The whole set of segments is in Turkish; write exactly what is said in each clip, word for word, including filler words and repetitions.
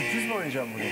Sürpriz mi oynayacağım bunu?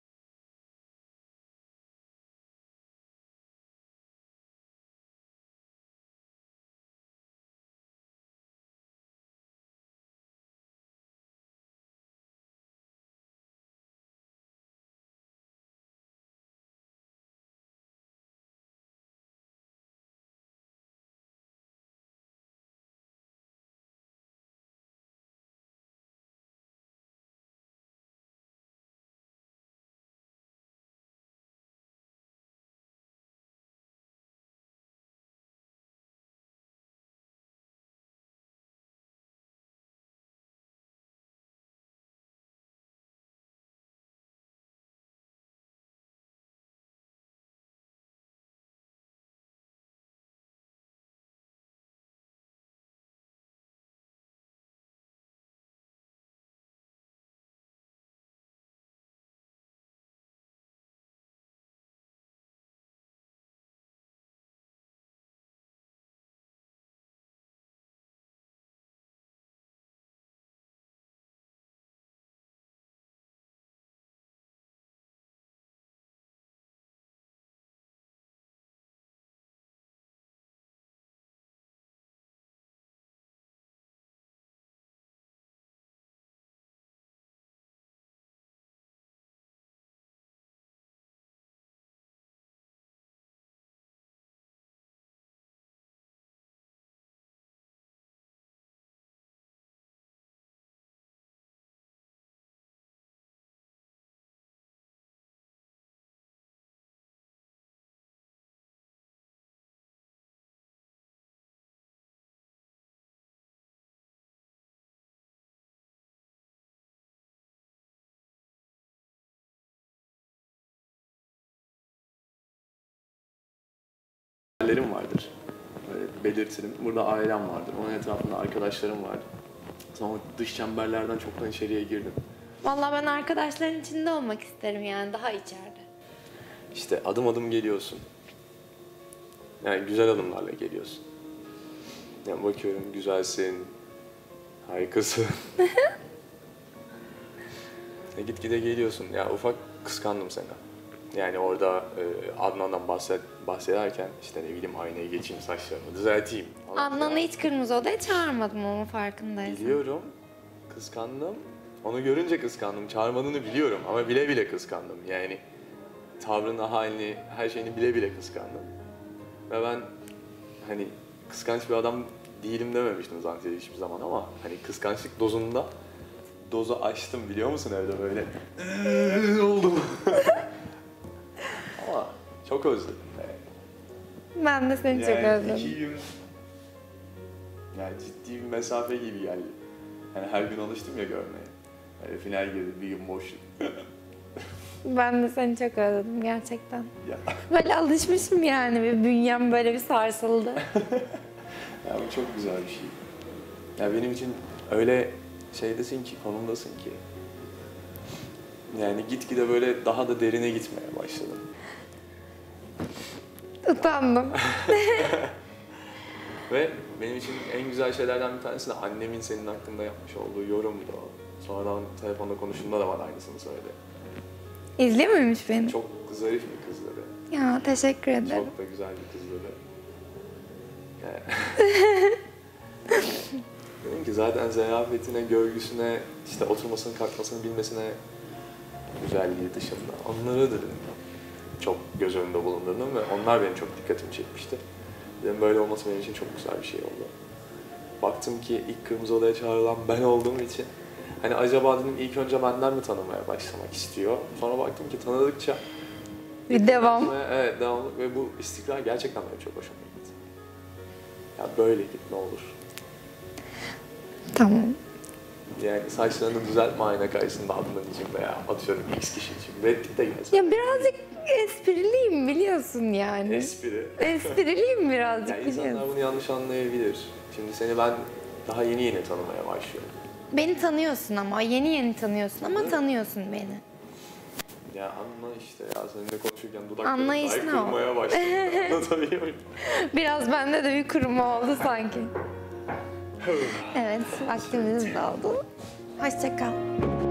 Hayallerim vardır. Böyle belirtirim. Burada ailem vardır. Onun etrafında arkadaşlarım vardır. Sonra dış çemberlerden çoktan içeriye girdim. Vallahi ben arkadaşların içinde olmak isterim yani daha içeride. İşte adım adım geliyorsun. Yani güzel adımlarla geliyorsun. Yani bakıyorum güzelsin, harikasın. e gitgide geliyorsun. Ya ufak kıskandım seni. Yani orada e, Adnan'dan bahset, bahsederken işte ne bileyim aynaya geçeyim, saçlarımı düzelteyim falan. Adnan'ı hiç kırmızı odaya çağırmadım onun farkındaysan. Biliyorum, kıskandım. Onu görünce kıskandım. Çağırmadığını biliyorum ama bile bile kıskandım. Yani tavrını, halini, her şeyini bile bile kıskandım. Ve ben hani kıskanç bir adam değilim dememiştim zaten hiçbir zaman ama hani kıskançlık dozunda dozu aştım biliyor musun evde böyle eee oldum. Ama çok özledim. Yani. Ben de seni yani çok özledim. iki gün yani ciddi bir mesafe gibi geldi. Yani her gün alıştım ya görmeye. Yani final girdi bir gün boşluk. Ben de seni çok özledim gerçekten. Ya. Böyle alışmışım yani bir bünyem böyle bir sarsıldı. Ya bu çok güzel bir şey. Ya benim için öyle şeydesin ki, konumdasın ki. Yani gitgide böyle daha da derine gitmeye başladım. Utandım. Ve benim için en güzel şeylerden bir tanesi de annemin senin hakkında yapmış olduğu yorumdu. Sonradan telefonda konuştuğunda da bana aynısını söyledi. İzliyor muymuş beni? Çok zarif bir kız dedi. Ya teşekkür ederim. Çok da güzel bir kız dedi. Yani... Dedim ki zaten zerafetine, görgüsüne, işte oturmasını, kalkmasını bilmesine güzelliği dışında onları dedim. Çok göz önünde bulundurdum ve onlar benim çok dikkatimi çekmişti. Dedim böyle olması benim için çok güzel bir şey oldu. Baktım ki ilk Kırmızı Oda'ya çağrılan ben olduğum için hani acaba dedim ilk önce benden mi tanımaya başlamak istiyor? Sonra baktım ki tanıdıkça bir devam. Evet devam ve bu istikrar gerçekten benim çok hoşuma gitti. Ya böyle git ne olur. Tamam. Yani saçlarını düzeltme ayna karşısında Adnan için veya atıyorum X kişi için. Reddik de gelsin. Ya birazcık espriliyim biliyorsun yani. Espri. Espriliyim birazcık Yani biliyorsun. insanlar bunu yanlış anlayabilir. Şimdi seni ben daha yeni yeni tanımaya başlıyorum. Beni tanıyorsun ama yeni yeni tanıyorsun ama Hı. tanıyorsun beni. Ya anla işte ya seninle konuşurken dudaklarım Anlayış dahi ne kırmaya başladı. Anlatabiliyor muyum? Biraz bende de bir kuruma oldu sanki. Evet, vaktimiz doldu. Hoşça kal.